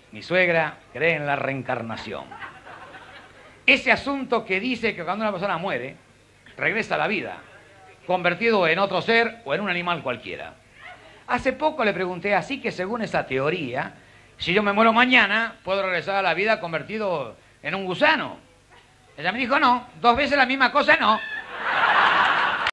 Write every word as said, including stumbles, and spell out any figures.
Mi suegra cree en la reencarnación. Ese asunto que dice que cuando una persona muere, regresa a la vida, convertido en otro ser o en un animal cualquiera. Hace poco le pregunté así que según esa teoría, si yo me muero mañana, puedo regresar a la vida convertido en un gusano. Ella me dijo, no, dos veces la misma cosa no.